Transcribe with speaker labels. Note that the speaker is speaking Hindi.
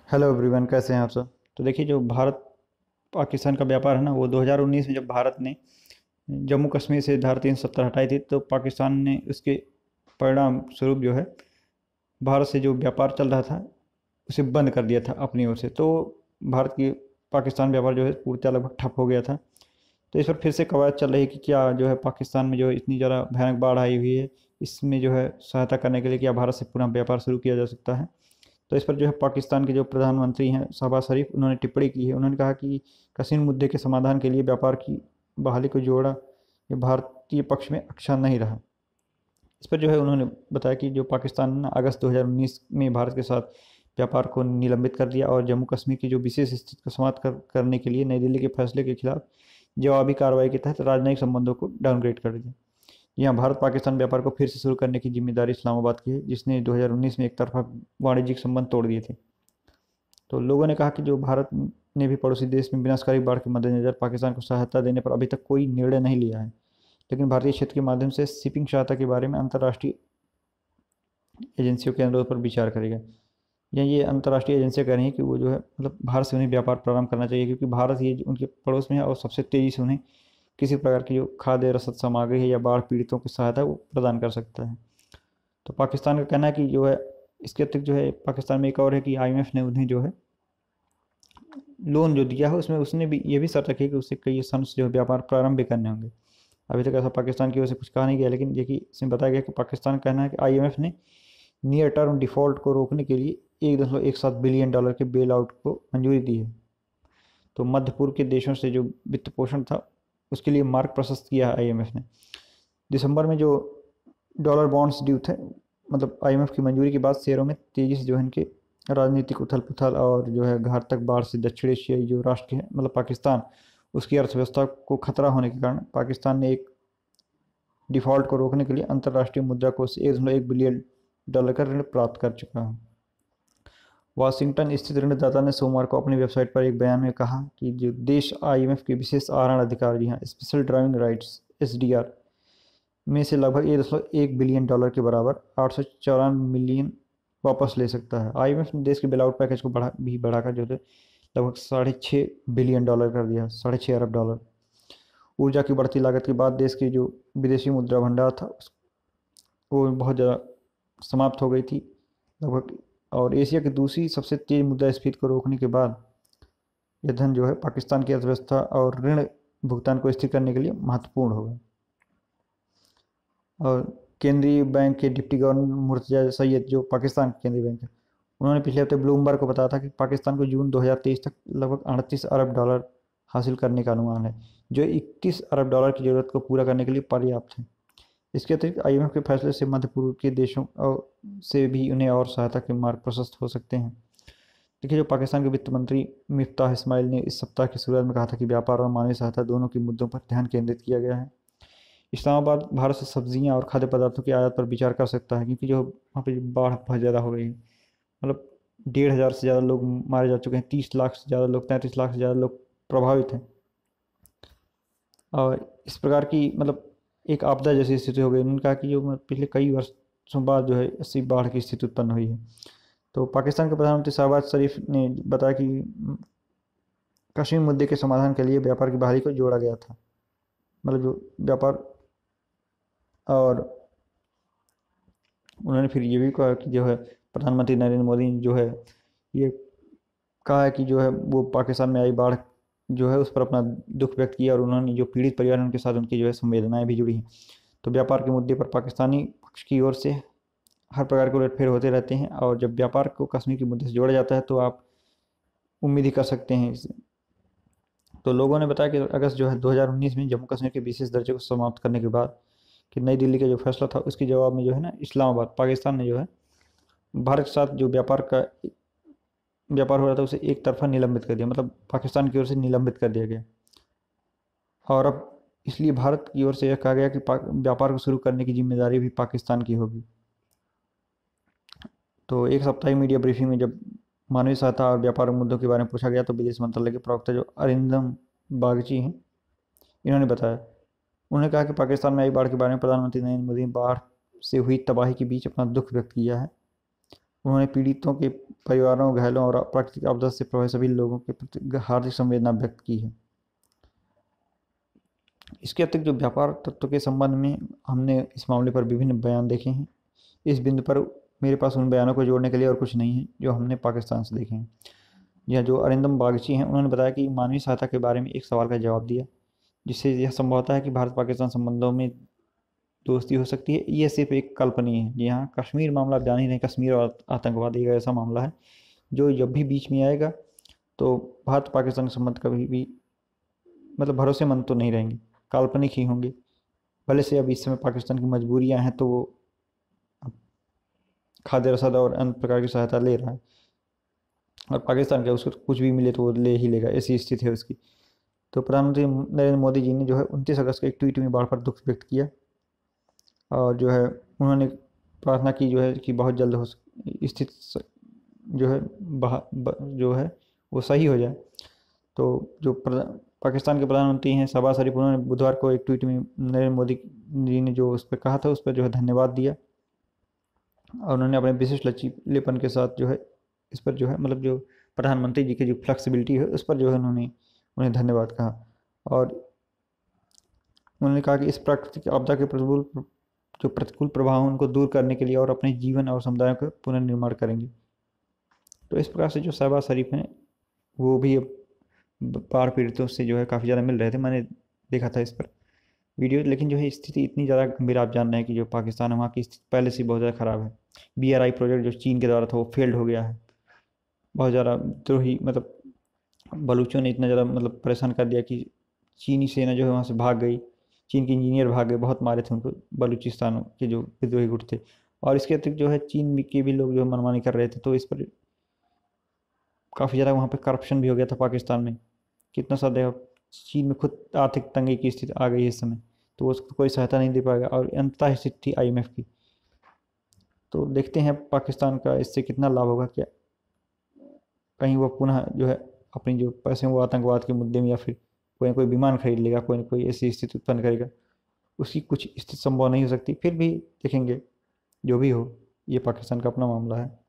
Speaker 1: हेलो एवरीवन, कैसे हैं आप सब। तो देखिए, जो भारत पाकिस्तान का व्यापार है ना, वो 2019 में जब भारत ने जम्मू कश्मीर से धारा 370 हटाई थी, तो पाकिस्तान ने उसके परिणाम स्वरूप जो है भारत से जो व्यापार चल रहा था उसे बंद कर दिया था अपनी ओर से। तो भारत की पाकिस्तान व्यापार जो है पूर्णतः लगभग ठप हो गया था। तो इस पर फिर से कवायद चल रही है कि क्या जो है पाकिस्तान में जो है इतनी ज़्यादा भयानक बाढ़ आई हुई है, इसमें जो है सहायता करने के लिए क्या भारत से पुनः व्यापार शुरू किया जा सकता है। तो इस पर जो है पाकिस्तान के जो प्रधानमंत्री हैं शहबाज शरीफ, उन्होंने टिप्पणी की है। उन्होंने कहा कि कश्मीर मुद्दे के समाधान के लिए व्यापार की बहाली को जोड़ा ये भारतीय पक्ष में अच्छा नहीं रहा। इस पर जो है उन्होंने बताया कि जो पाकिस्तान ने अगस्त 2019 में भारत के साथ व्यापार को निलंबित कर दिया और जम्मू कश्मीर की जो विशेष स्थिति को समाप्त करने के लिए नई दिल्ली के फैसले के खिलाफ जवाबी कार्रवाई के तहत राजनयिक संबंधों को डाउनग्रेड कर दिया। यहाँ भारत पाकिस्तान व्यापार को फिर से शुरू करने की जिम्मेदारी इस्लामाबाद की है, जिसने 2019 में एक तरफा वाणिज्यिक संबंध तोड़ दिए थे। तो लोगों ने कहा कि जो भारत ने भी पड़ोसी देश में विनाशकारी बाढ़ के मद्देनजर पाकिस्तान को सहायता देने पर अभी तक कोई निर्णय नहीं लिया है, लेकिन भारतीय क्षेत्र के माध्यम से शिपिंग सहायता के बारे में अंतर्राष्ट्रीय एजेंसियों के अनुरोध पर विचार करेगा। या ये अंतर्राष्ट्रीय एजेंसियाँ कह रही हैं कि वो जो है मतलब भारत से उन्हें व्यापार प्रारंभ करना चाहिए, क्योंकि भारत ये उनके पड़ोस में है और सबसे तेज़ी से उन्हें किसी प्रकार की जो खाद्य रसद सामग्री है या बाढ़ पीड़ितों की सहायता वो प्रदान कर सकता है। तो पाकिस्तान का कहना है कि जो है इसके अतिरिक्त जो है पाकिस्तान में एक और है कि आईएमएफ ने उन्हें जो है लोन जो दिया है उसमें उसने भी ये भी शर्त रखी है कि उससे कई सन जो है व्यापार प्रारंभ भी करने होंगे। अभी तक ऐसा पाकिस्तान की ओर से कुछ कहा नहीं गया, लेकिन देखिए इसमें बताया गया कि पाकिस्तान का कहना है कि आईएमएफ ने नियर टर्म डिफॉल्ट को रोकने के लिए 1.17 बिलियन डॉलर के बेल आउट को मंजूरी दी है। तो मध्य पूर्व के देशों से जो वित्त पोषण था उसके लिए मार्ग प्रशस्त किया है आईएमएफ ने। दिसंबर में जो डॉलर बॉन्ड्स ड्यू थे, मतलब आईएमएफ की मंजूरी के बाद शेयरों में तेज़ी से जो है इनके राजनीतिक उथल पुथल और जो है घातक बाढ़ से दक्षिण एशियाई जो राष्ट्र है मतलब पाकिस्तान, उसकी अर्थव्यवस्था को खतरा होने के कारण पाकिस्तान ने एक डिफ़ॉल्ट को रोकने के लिए अंतर्राष्ट्रीय मुद्रा कोष से 1.1 बिलियन डॉलर का ऋण प्राप्त कर चुका है। वाशिंगटन स्थित ऋणदाता ने सोमवार को अपनी वेबसाइट पर एक बयान में कहा कि जो देश आईएमएफ के विशेष आहरण अधिकार जी हाँ स्पेशल ड्राइविंग राइट्स एसडीआर में से लगभग 1.1 बिलियन डॉलर के बराबर 894 मिलियन वापस ले सकता है। आईएमएफ ने देश के बेलआउट पैकेज को बढ़ाकर जो है लगभग 6.5 बिलियन डॉलर कर दिया, 6.5 अरब डॉलर। ऊर्जा की बढ़ती लागत के बाद देश की जो विदेशी मुद्रा भंडार था वो बहुत ज़्यादा समाप्त हो गई थी लगभग। और एशिया की दूसरी सबसे तेज मुद्रास्फीति को रोकने के बाद यह धन जो है पाकिस्तान की अर्थव्यवस्था और ऋण भुगतान को स्थिर करने के लिए महत्वपूर्ण होगा। और केंद्रीय बैंक के डिप्टी गवर्नर मुर्तजा सैयद, जो पाकिस्तान के केंद्रीय बैंक है, उन्होंने पिछले हफ्ते ब्लूमबर्ग को बताया था कि पाकिस्तान को जून 2023 तक लगभग 38 अरब डॉलर हासिल करने का अनुमान है, जो 31 अरब डॉलर की ज़रूरत को पूरा करने के लिए पर्याप्त है। इसके अतिरिक्त आईएमएफ के फैसले से मध्य पूर्व के देशों से भी उन्हें और सहायता के मार्ग प्रशस्त हो सकते हैं। देखिए, जो पाकिस्तान के वित्त मंत्री मिफ्ताह इस्माइल ने इस सप्ताह की शुरुआत में कहा था कि व्यापार और मानवीय सहायता दोनों के मुद्दों पर ध्यान केंद्रित किया गया है। इस्लामाबाद भारत से सब्जियां और खाद्य पदार्थों की आयात पर विचार कर सकता है, क्योंकि जो वहाँ पे बाढ़ बहुत ज़्यादा हो गई है। मतलब 1,500 से ज़्यादा लोग मारे जा चुके हैं, 30 लाख से ज़्यादा लोग, 33 लाख से ज़्यादा लोग प्रभावित हैं। और इस प्रकार की मतलब एक आपदा जैसी स्थिति हो गई। उन्होंने कहा कि जो पिछले कई वर्षों बाद जो है ऐसी बाढ़ की स्थिति उत्पन्न हुई है। तो पाकिस्तान के प्रधानमंत्री शहबाज शरीफ ने बताया कि कश्मीर मुद्दे के समाधान के लिए व्यापार की बहाली को जोड़ा गया था। मतलब जो व्यापार, और उन्होंने फिर ये भी कहा कि जो है प्रधानमंत्री नरेंद्र मोदी ने जो है ये कहा है कि जो है वो पाकिस्तान में आई बाढ़ जो है उस पर अपना दुख व्यक्त किया, और उन्होंने जो पीड़ित परिवार हैं उनके साथ उनकी जो है संवेदनाएं भी जुड़ी हैं। तो व्यापार के मुद्दे पर पाकिस्तानी पक्ष की ओर से हर प्रकार के उलटफेर होते रहते हैं, और जब व्यापार को कश्मीर के मुद्दे से जोड़ा जाता है तो आप उम्मीद ही कर सकते हैं इससे। तो लोगों ने बताया कि अगस्त जो है 2019 में जम्मू कश्मीर के विशेष दर्जे को समाप्त करने के बाद कि नई दिल्ली का जो फैसला था उसके जवाब में जो है ना इस्लामाबाद पाकिस्तान ने जो है भारत के साथ जो व्यापार हो रहा था उसे एक तरफा निलंबित कर दिया, मतलब पाकिस्तान की ओर से निलंबित कर दिया गया। और अब इसलिए भारत की ओर से यह कहा गया कि व्यापार को शुरू करने की जिम्मेदारी भी पाकिस्तान की होगी। तो एक साप्ताहिक मीडिया ब्रीफिंग में जब मानवीय सहायता और व्यापार मुद्दों के बारे में पूछा गया तो विदेश मंत्रालय के प्रवक्ता जो अरिंदम बागची हैं, इन्होंने बताया, उन्होंने कहा कि पाकिस्तान में आई बाढ़ के बारे में प्रधानमंत्री नरेंद्र मोदी ने बाढ़ से हुई तबाही के बीच अपना दुख व्यक्त किया है। उन्होंने पीड़ितों के परिवारों, घायलों और प्राकृतिक आपदा से प्रभावित सभी लोगों के प्रति हार्दिक संवेदना व्यक्त की है। इसके अतिरिक्त जो व्यापार तत्व के संबंध में हमने इस मामले पर विभिन्न बयान देखे हैं। इस बिंदु पर मेरे पास उन बयानों को जोड़ने के लिए और कुछ नहीं है जो हमने पाकिस्तान से देखे हैं। यह जो अरिंदम बागची हैं, उन्होंने बताया कि मानवीय सहायता के बारे में एक सवाल का जवाब दिया, जिससे यह संभव होता है कि भारत पाकिस्तान संबंधों में दोस्ती हो सकती है। ये सिर्फ एक कल्पनीय है। जी हाँ, कश्मीर मामला आप जान ही रहे, कश्मीर और आतंकवाद एक ऐसा मामला है जो जब भी बीच में आएगा तो भारत पाकिस्तान के संबंध कभी भी मतलब भरोसेमंद तो नहीं रहेंगे, काल्पनिक ही होंगे। भले से अब इस समय पाकिस्तान की मजबूरियां हैं तो वो खाद्य रसद और अन्य प्रकार की सहायता ले रहा है, और पाकिस्तान क्या उसको कुछ भी मिले तो वो ले ही लेगा, ऐसी स्थिति है उसकी। तो प्रधानमंत्री नरेंद्र मोदी जी ने जो है 29 अगस्त को एक ट्वीट में बाढ़ पर दुख व्यक्त किया, और जो है उन्होंने प्रार्थना की जो है कि बहुत जल्द हो स्थिति जो है जो है वो सही हो जाए। तो जो पाकिस्तान के प्रधानमंत्री हैं शहबाज शरीफ, उन्होंने बुधवार को एक ट्वीट में नरेंद्र मोदी जी ने जो उस पर कहा था उस पर जो है धन्यवाद दिया, और उन्होंने अपने विशिष्ट लचीलेपन के साथ जो है इस पर जो है मतलब जो प्रधानमंत्री जी की जो फ्लेक्सिबिलिटी है उस पर जो है उन्होंने उन्हें धन्यवाद कहा। और उन्होंने कहा कि इस प्राकृतिक आपदा के प्रतिकूल प्रभाव हैं उनको दूर करने के लिए और अपने जीवन और समुदायों का पुनर्निर्माण करेंगे। तो इस प्रकार से जो शहबाज शरीफ हैं वो भी अब बाढ़ पीड़ितों से जो है काफ़ी ज़्यादा मिल रहे थे। मैंने देखा था इस पर वीडियो, लेकिन जो है स्थिति इतनी ज़्यादा गंभीर आप जान रहे हैं कि जो पाकिस्तान है वहाँ की स्थिति पहले से बहुत ज़्यादा ख़राब है। BRI प्रोजेक्ट जो चीन के द्वारा था वो फेल्ड हो गया है, बहुत ज़्यादा द्रोही मतलब बलूचों ने इतना ज़्यादा मतलब परेशान कर दिया कि चीनी सेना जो है वहाँ से भाग गई, चीन के इंजीनियर भाग गए, बहुत मारे थे उनको बलूचिस्तान के जो विद्रोही गुट थे। और इसके अतिरिक्त जो है चीन के भी लोग जो है मनमानी कर रहे थे, तो इस पर काफ़ी ज़्यादा वहाँ पे करप्शन भी हो गया था पाकिस्तान में। कितना सा देखो, चीन में खुद आर्थिक तंगी की स्थिति आ गई है इस समय, तो उसको कोई सहायता नहीं दे पाएगा, और अंततः स्थिति थी IMF की। तो देखते हैं पाकिस्तान का इससे कितना लाभ होगा, क्या कहीं वो पुनः जो है अपनी जो पैसे वो आतंकवाद के मुद्दे में या फिर कोई ना कोई विमान खरीद लेगा, कोई ना कोई ऐसी स्थिति उत्पन्न करेगा। उसकी कुछ स्थिति संभव नहीं हो सकती, फिर भी देखेंगे जो भी हो, ये पाकिस्तान का अपना मामला है।